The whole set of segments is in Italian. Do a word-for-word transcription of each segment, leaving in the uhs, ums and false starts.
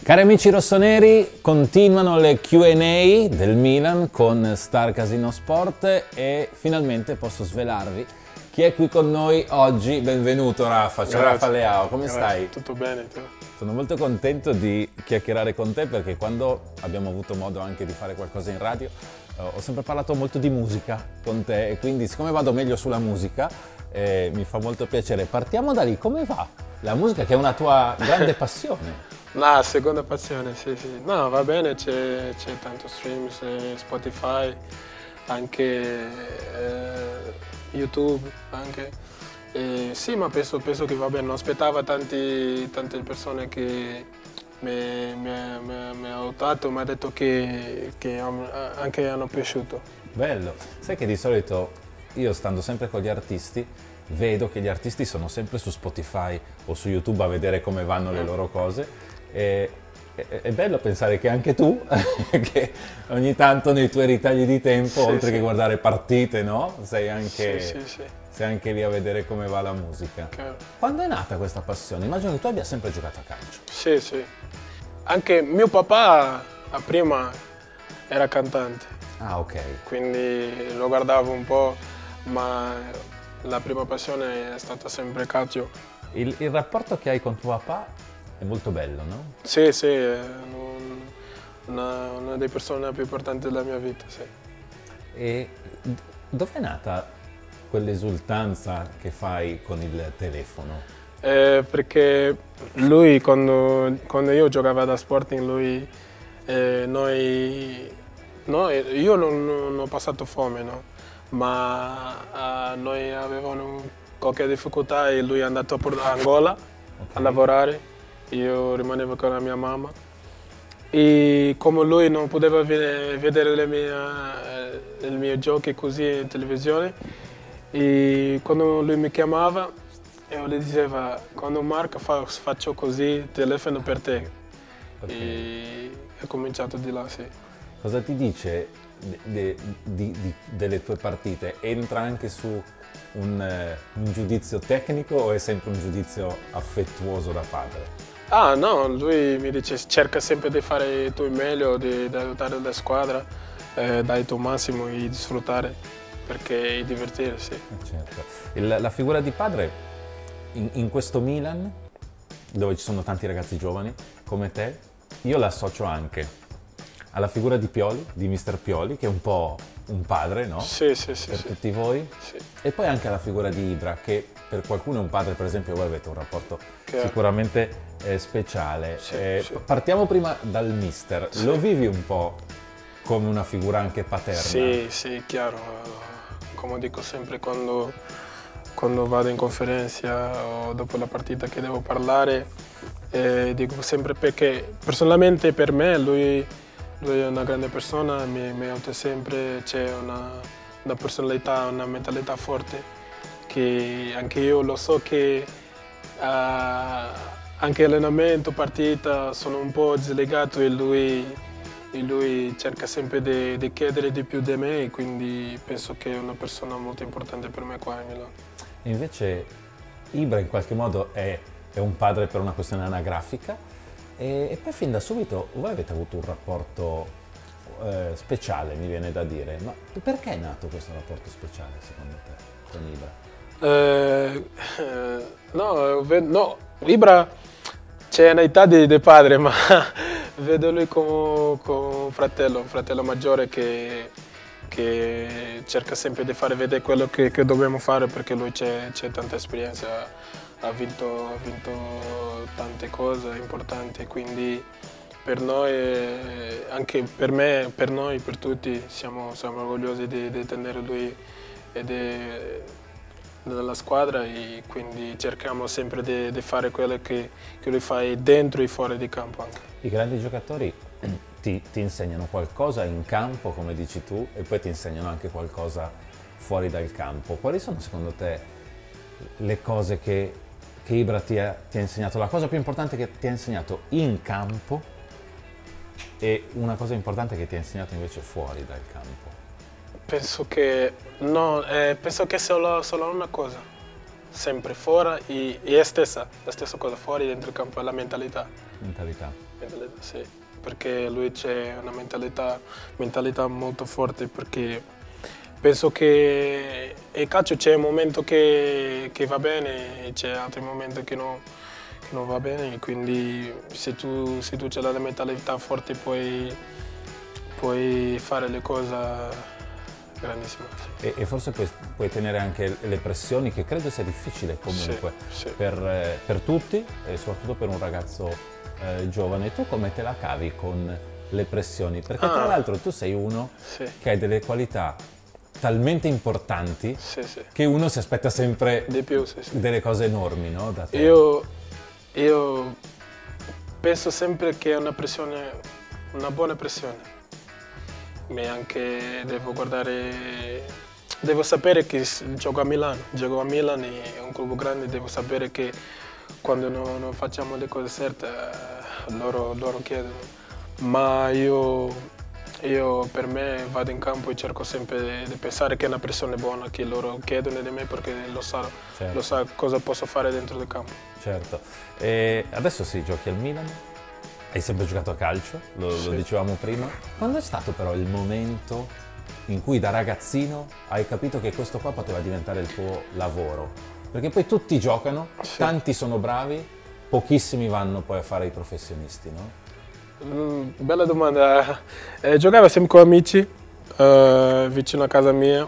Cari amici rossoneri, continuano le Q and A del Milan con Star Casino Sport e finalmente posso svelarvi chi è qui con noi oggi. Benvenuto Rafa, ciao Rafael Leão, come Grazie. stai? Tutto bene, tu? Sono molto contento di chiacchierare con te perché quando abbiamo avuto modo anche di fare qualcosa in radio eh, ho sempre parlato molto di musica con te e quindi siccome vado meglio sulla musica eh, mi fa molto piacere. Partiamo da lì, come va la musica che è una tua grande passione? No, seconda passione, sì, sì. No, va bene, c'è tanto streams, eh, Spotify, anche eh, YouTube, anche. Eh, sì, ma penso, penso che va bene. Non aspettavo tanti, tante persone che mi, mi, mi, mi hanno aiutato, mi hanno detto che, che anche hanno piaciuto. Bello. Sai che di solito io, stando sempre con gli artisti, vedo che gli artisti sono sempre su Spotify o su YouTube a vedere come vanno le loro cose. E, è, è bello pensare che anche tu, che ogni tanto nei tuoi ritagli di tempo, sì, oltre sì. che guardare partite, no? Sei anche, sì, sì, sì. sei anche lì a vedere come va la musica. Chiaro. Quando è nata questa passione? Immagino che tu abbia sempre giocato a calcio. Sì, sì. Anche mio papà prima era cantante. Ah, ok. Quindi lo guardavo un po', ma la prima passione è stata sempre calcio. Il, il rapporto che hai con tuo papà è molto bello, no? Sì, sì, è una, una delle persone più importanti della mia vita, sì. E dov'è nata quell'esultanza che fai con il telefono? Eh, perché lui, quando, quando io giocavo da Sporting, lui, eh, noi, noi, io non, non ho passato fame, no? Ma eh, noi avevamo qualche difficoltà e lui è andato a Angola, okay, a lavorare. Io rimanevo con la mia mamma e come lui non poteva vedere le mie, i miei giochi così in televisione, e quando lui mi chiamava io gli dicevo quando Marco fa, faccio così, telefono per te. Okay. E è cominciato di là, sì. Cosa ti dice de, di, di, delle tue partite? Entra anche su un, un giudizio tecnico o è sempre un giudizio affettuoso da padre? Ah no, lui mi dice cerca sempre di fare il tuo meglio, di, di aiutare la squadra, eh, dai il tuo massimo e di sfruttare, perché è divertirsi. Certo. Il, la figura di padre in, in questo Milan, dove ci sono tanti ragazzi giovani come te, io l'associo anche alla figura di Pioli, di mister Pioli, che è un po' un padre, no? Sì, sì, sì. Per sì. tutti voi. Sì. E poi anche alla figura di Ibra, che per qualcuno è un padre, per esempio voi avete un rapporto Chiaro. sicuramente eh, speciale. Sì, eh, sì. Partiamo prima dal mister. Sì. Lo vivi un po' come una figura anche paterna? Sì, sì, chiaro. Come dico sempre quando, quando vado in conferenza o dopo la partita che devo parlare, eh, dico sempre perché personalmente per me lui, lui è una grande persona, mi, mi aiuta sempre, c'è una, una personalità, una mentalità forte che anche io lo so che uh, anche allenamento, partita sono un po' slegato e lui, e lui cerca sempre di, di chiedere di più di me, quindi penso che è una persona molto importante per me qua a Milano. E invece Ibra in qualche modo è, è un padre per una questione anagrafica e, e poi fin da subito voi avete avuto un rapporto eh, speciale, mi viene da dire. Ma perché è nato questo rapporto speciale secondo te con Ibra? Eh, eh, no, no, Ibra c'è un'età di, di padre, ma vedo lui come, come un fratello, un fratello maggiore che, che cerca sempre di fare vedere quello che, che dobbiamo fare perché lui c'è tanta esperienza, ha vinto, ha vinto tante cose importanti, quindi per noi, anche per me, per noi, per tutti, siamo, siamo orgogliosi di, di tenere lui e di, nella squadra e quindi cerchiamo sempre di, di fare quello che, che lui fa dentro e fuori di campo anche. I grandi giocatori ti, ti insegnano qualcosa in campo, come dici tu, e poi ti insegnano anche qualcosa fuori dal campo. Quali sono secondo te le cose che, che Ibra ti ha, ti ha insegnato? La cosa più importante che ti ha insegnato in campo e una cosa importante che ti ha insegnato invece fuori dal campo? Penso che, no, eh, penso che solo, solo una cosa. sempre fuori e, e è stessa, la stessa cosa fuori dentro il campo, è la mentalità. Mentalità. Mentalità, sì, perché lui c'è una mentalità, mentalità molto forte, perché penso che il calcio c'è un momento che, che va bene e c'è altri momenti che, no, che non va bene, quindi se tu, se tu c'hai la mentalità forte puoi, puoi fare le cose grandissime. Sì. E, e forse puoi, puoi tenere anche le pressioni, che credo sia difficile comunque sì, sì. Per, eh, per tutti e soprattutto per un ragazzo eh, giovane. Tu come te la cavi con le pressioni? Perché ah, tra l'altro tu sei uno sì. che hai delle qualità talmente importanti sì, sì. che uno si aspetta sempre di più, sì, sì. delle cose enormi, no? Da te. Io, io penso sempre che è una pressione, una buona pressione. Ma anche devo guardare, devo sapere che gioco a Milano, gioco a Milan, è un club grande, devo sapere che quando non, non facciamo le cose certe loro, loro chiedono. Ma io, io per me vado in campo e cerco sempre di pensare che è una persona buona, che loro chiedono di me perché lo sa, certo. Lo sa cosa posso fare dentro del campo. Certo. E adesso sì, giochi al Milan. Hai sempre giocato a calcio, lo, sì. lo dicevamo prima. Quando è stato però il momento in cui da ragazzino hai capito che questo qua poteva diventare il tuo lavoro? Perché poi tutti giocano, sì. Tanti sono bravi, pochissimi vanno poi a fare i professionisti, no? Mm, bella domanda. Eh, giocavo sempre con amici, eh, vicino a casa mia,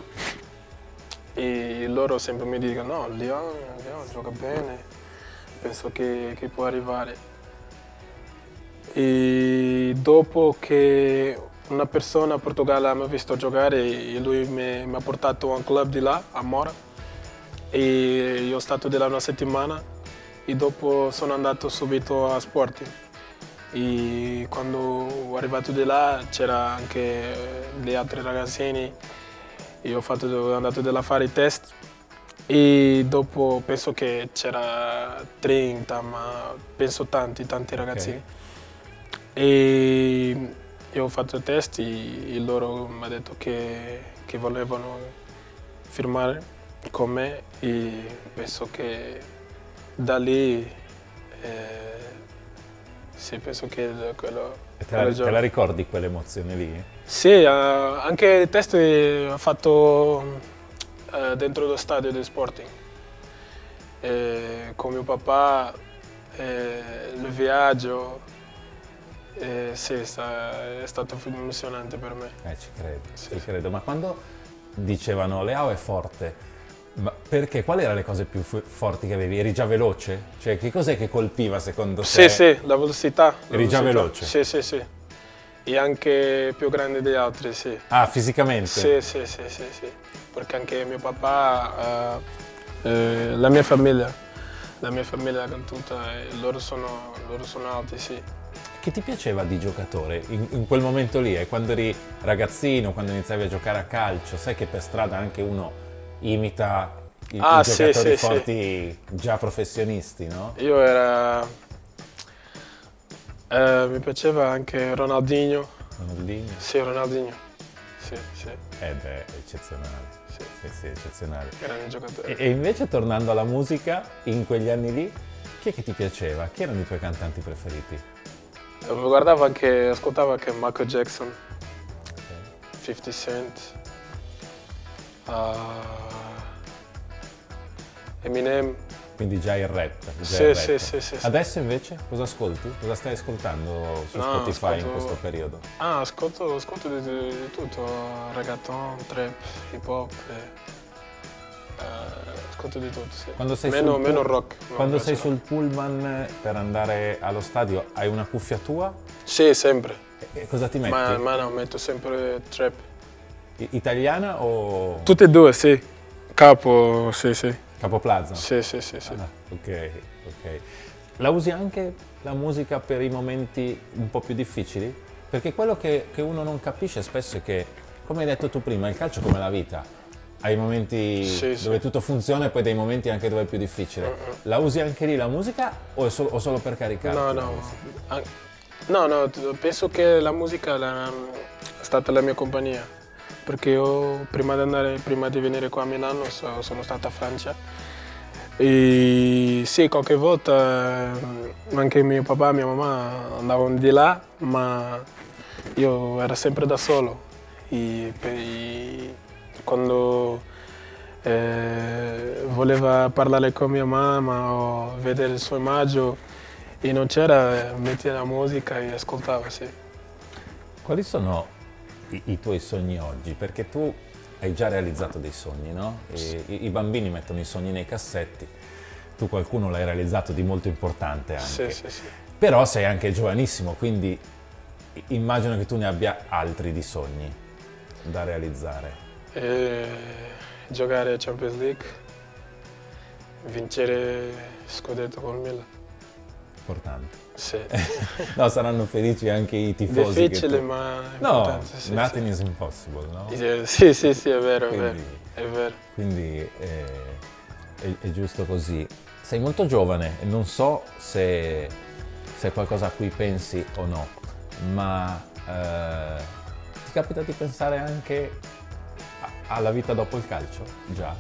e loro sempre mi dicono no, Leão, Leão gioca bene, penso che, che può arrivare. E dopo che una persona a Portogallo mi ha visto giocare, e lui mi, mi ha portato a un club di là, a Mora, e io sono stato di là una settimana e dopo sono andato subito a Sporting. E quando sono arrivato di là c'era anche gli altri ragazzini, io ho fatto, sono andato di là a fare i test e dopo penso che c'era trenta, ma penso tanti, tanti ragazzini. Okay. E io ho fatto i test e loro mi hanno detto che, che volevano firmare con me e penso che da lì eh, sì, penso che quello... E te, la, te la ricordi quell'emozione lì? Sì, uh, anche il test ho fatto uh, dentro lo stadio del Sporting e con mio papà, eh, il viaggio. Eh, sì, sta, è stato emozionante per me. Eh, ci credo, sì. ci credo. Ma quando dicevano Leão è forte, ma perché? Quali erano le cose più forti che avevi? Eri già veloce? Cioè, che cos'è che colpiva secondo sì, te? Sì, sì, la velocità. La Eri velocità. già veloce? Sì, sì, sì. E anche più grande degli altri, sì. Ah, fisicamente? Sì, sì, sì, sì, sì. Perché anche mio papà, uh, eh, la mia famiglia, la mia famiglia tutta, eh, loro, sono, loro sono alti, sì. Che ti piaceva di giocatore in, in quel momento lì? Eh, quando eri ragazzino, quando iniziavi a giocare a calcio, sai che per strada anche uno imita i, ah, i sì, giocatori sì, forti sì. Già professionisti, no? Io era... Eh, mi piaceva anche Ronaldinho. Ronaldinho? Sì, Ronaldinho. Sì, sì. Eh beh, eccezionale. Sì, sì, sì, eccezionale. Grande giocatore. E, e invece tornando alla musica, in quegli anni lì, chi è che ti piaceva? Chi erano i tuoi cantanti preferiti? Guardavo anche, ascoltavo anche Michael Jackson, okay. fifty Cent, uh, Eminem. Quindi già il rap. Già sì, il rap. Sì, sì, sì, Adesso invece cosa ascolti? Cosa stai ascoltando su no, Spotify ascolto, in questo periodo? Ah, ascolto, ascolto di, di, di tutto, reggaeton, trap, hip hop. E... Uh, ascolto di tutto, sì. Quando sei meno, sul meno rock. Quando sei sul pullman per andare allo stadio, hai una cuffia tua? Sì, sempre. E cosa ti metti? Ma, ma no, metto sempre trap. I- italiana o...? Tutte e due, sì. Capo, sì, sì. Capo Plaza? Sì, sì, sì, sì. Ah, ok, ok. La usi anche la musica per i momenti un po' più difficili? Perché quello che, che uno non capisce spesso è che, come hai detto tu prima, il calcio è come la vita. Hai momenti sì, dove sì. tutto funziona e poi dei momenti anche dove è più difficile. Uh-uh. La usi anche lì la musica o, è solo, o solo per caricarti? No, no. No, no, penso che la musica è stata la mia compagnia. Perché io prima di, andare, prima di venire qua a Milano so, sono stata a Francia E sì, qualche volta eh, anche mio papà e mia mamma andavano di là, ma io ero sempre da solo. E, e quando eh, voleva parlare con mia mamma o vedere il suo immagine e non c'era, metteva la musica e ascoltava, sì. Quali sono i, i tuoi sogni oggi? Perché tu hai già realizzato dei sogni, no? E i, i bambini mettono i sogni nei cassetti, tu qualcuno l'hai realizzato di molto importante anche. Sì, sì, sì. Però sei anche giovanissimo, quindi immagino che tu ne abbia altri di sogni da realizzare. E giocare a Champions League, vincere scudetto con Milan. Importante. Sì. No, saranno felici anche i tifosi. Difficile, che tu... ma No, importante. Sì, nothing sì. is impossible, no? Sì, sì, sì, è vero, Quindi, è vero. È vero. Quindi eh, è, è giusto così. Sei molto giovane e non so se, se è qualcosa a cui pensi o no, ma eh, ti capita di pensare anche a- alla vita dopo il calcio? Già?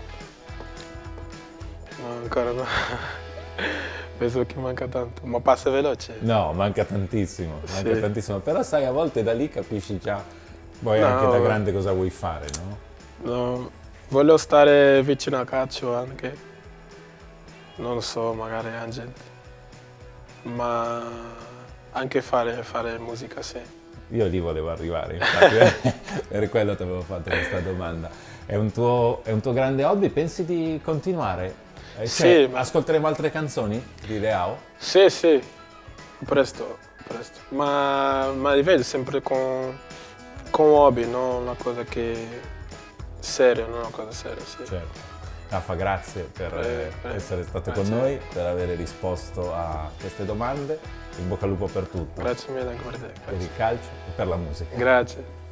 No, ancora no. Penso che manca tanto, ma passa veloce. No, manca tantissimo, manca Sì. tantissimo. Però sai, a volte da lì capisci già poi No, anche da vabbè. grande cosa vuoi fare, no? No, voglio stare vicino al calcio anche, non lo so, magari a gente, ma anche fare, fare musica, sì. Io lì volevo arrivare, infatti, per quello ti avevo fatto questa domanda. È un tuo, è un tuo grande hobby? Pensi di continuare? Eh, cioè, Sì, ma- ascolteremo altre canzoni di Leão? Sì, sì, presto, presto, ma, ma li vedo sempre con, con hobby, non una cosa che seria, non una cosa seria, sì. Certo. Rafa, grazie per Prego, prego. essere stato Grazie. con noi, per aver risposto a queste domande. In bocca al lupo per tutto, Grazie mille anche per te. per il calcio e per la musica. Grazie.